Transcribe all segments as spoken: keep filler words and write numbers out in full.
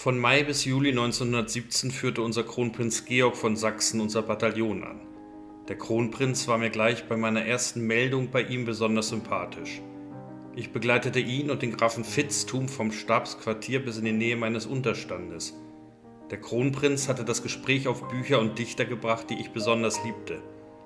Von Mai bis Juli neunzehnhundertsiebzehn führte unser Kronprinz Georg von Sachsen unser Bataillon an. Der Kronprinz war mir gleich bei meiner ersten Meldung bei ihm besonders sympathisch. Ich begleitete ihn und den Grafen Vitzthum vom Stabsquartier bis in die Nähe meines Unterstandes. Der Kronprinz hatte das Gespräch auf Bücher und Dichter gebracht, die ich besonders liebte.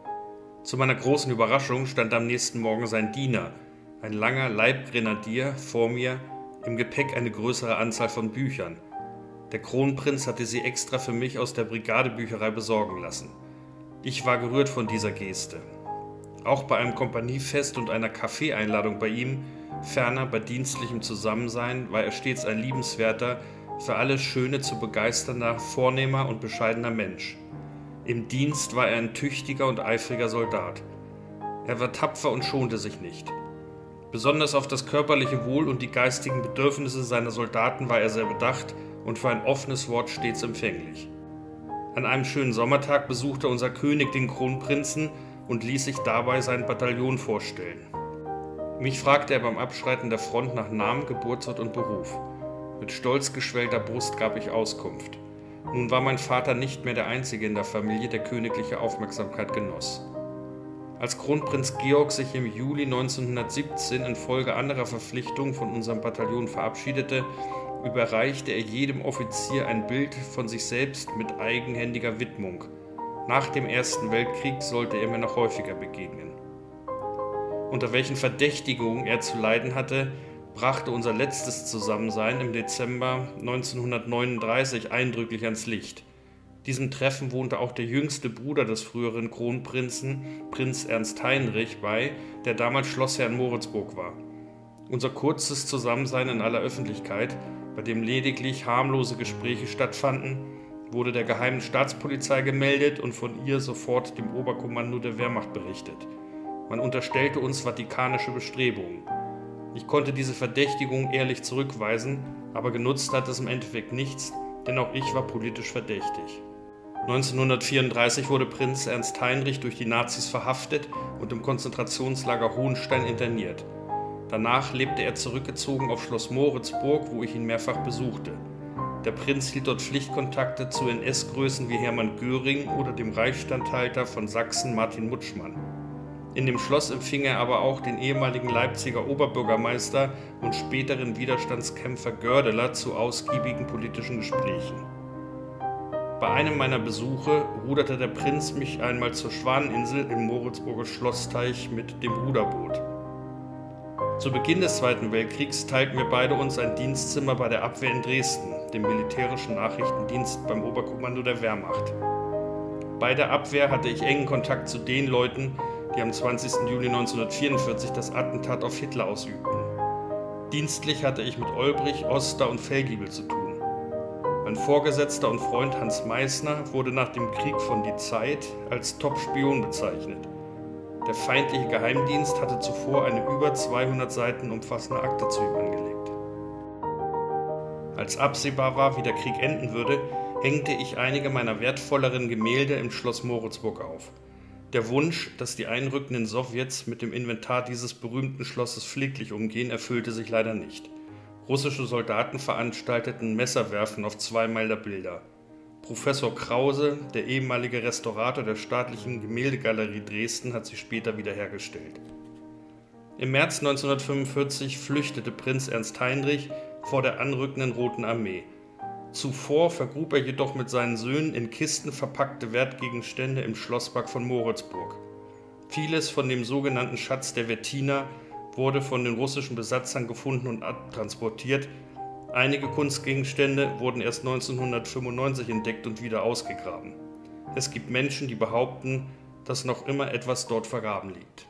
Zu meiner großen Überraschung stand am nächsten Morgen sein Diener, ein langer Leibgrenadier, vor mir, im Gepäck eine größere Anzahl von Büchern. Der Kronprinz hatte sie extra für mich aus der Brigadebücherei besorgen lassen. Ich war gerührt von dieser Geste. Auch bei einem Kompaniefest und einer Kaffeeeinladung bei ihm, ferner bei dienstlichem Zusammensein, war er stets ein liebenswerter, für alles Schöne zu begeisternder, vornehmer und bescheidener Mensch. Im Dienst war er ein tüchtiger und eifriger Soldat. Er war tapfer und schonte sich nicht. Besonders auf das körperliche Wohl und die geistigen Bedürfnisse seiner Soldaten war er sehr bedacht und für ein offenes Wort stets empfänglich. An einem schönen Sommertag besuchte unser König den Kronprinzen und ließ sich dabei sein Bataillon vorstellen. Mich fragte er beim Abschreiten der Front nach Namen, Geburtsort und Beruf. Mit stolz geschwellter Brust gab ich Auskunft. Nun war mein Vater nicht mehr der Einzige in der Familie, der königliche Aufmerksamkeit genoss. Als Kronprinz Georg sich im Juli neunzehnhundertsiebzehn infolge anderer Verpflichtungen von unserem Bataillon verabschiedete, überreichte er jedem Offizier ein Bild von sich selbst mit eigenhändiger Widmung. Nach dem Ersten Weltkrieg sollte er mir noch häufiger begegnen. Unter welchen Verdächtigungen er zu leiden hatte, brachte unser letztes Zusammensein im Dezember neunzehnhundertneununddreißig eindrücklich ans Licht. Diesem Treffen wohnte auch der jüngste Bruder des früheren Kronprinzen, Prinz Ernst Heinrich, bei, der damals Schlossherr in Moritzburg war. Unser kurzes Zusammensein in aller Öffentlichkeit, bei dem lediglich harmlose Gespräche stattfanden, wurde der Geheimen Staatspolizei gemeldet und von ihr sofort dem Oberkommando der Wehrmacht berichtet. Man unterstellte uns vatikanische Bestrebungen. Ich konnte diese Verdächtigung ehrlich zurückweisen, aber genutzt hat es im Endeffekt nichts, denn auch ich war politisch verdächtig. neunzehnhundertvierunddreißig wurde Prinz Ernst Heinrich durch die Nazis verhaftet und im Konzentrationslager Hohenstein interniert. Danach lebte er zurückgezogen auf Schloss Moritzburg, wo ich ihn mehrfach besuchte. Der Prinz hielt dort Pflichtkontakte zu N S-Größen wie Hermann Göring oder dem Reichsstatthalter von Sachsen Martin Mutschmann. In dem Schloss empfing er aber auch den ehemaligen Leipziger Oberbürgermeister und späteren Widerstandskämpfer Gördeler zu ausgiebigen politischen Gesprächen. Bei einem meiner Besuche ruderte der Prinz mich einmal zur Schwaneninsel im Moritzburger Schlossteich mit dem Ruderboot. Zu Beginn des Zweiten Weltkriegs teilten wir beide uns ein Dienstzimmer bei der Abwehr in Dresden, dem militärischen Nachrichtendienst beim Oberkommando der Wehrmacht. Bei der Abwehr hatte ich engen Kontakt zu den Leuten, die am zwanzigsten Juli neunzehnhundertvierundvierzig das Attentat auf Hitler ausübten. Dienstlich hatte ich mit Olbrich, Oster und Fellgiebel zu tun. Mein Vorgesetzter und Freund Hans Meissner wurde nach dem Krieg von Die Zeit als Top-Spion bezeichnet. Der feindliche Geheimdienst hatte zuvor eine über zweihundert Seiten umfassende Akte zu ihm angelegt. Als absehbar war, wie der Krieg enden würde, hängte ich einige meiner wertvolleren Gemälde im Schloss Moritzburg auf. Der Wunsch, dass die einrückenden Sowjets mit dem Inventar dieses berühmten Schlosses pfleglich umgehen, erfüllte sich leider nicht. Russische Soldaten veranstalteten Messerwerfen auf zwei meiner Bilder. Professor Krause, der ehemalige Restaurator der Staatlichen Gemäldegalerie Dresden, hat sie später wiederhergestellt. Im März neunzehnhundertfünfundvierzig flüchtete Prinz Ernst Heinrich vor der anrückenden Roten Armee. Zuvor vergrub er jedoch mit seinen Söhnen in Kisten verpackte Wertgegenstände im Schlosspark von Moritzburg. Vieles von dem sogenannten Schatz der Wettiner wurde von den russischen Besatzern gefunden und abtransportiert. Einige Kunstgegenstände wurden erst neunzehnhundertfünfundneunzig entdeckt und wieder ausgegraben. Es gibt Menschen, die behaupten, dass noch immer etwas dort vergraben liegt.